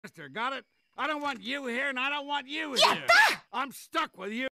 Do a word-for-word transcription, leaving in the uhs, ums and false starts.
Got it? I don't want you here, and I don't want you Yatta! here. I'm stuck with you.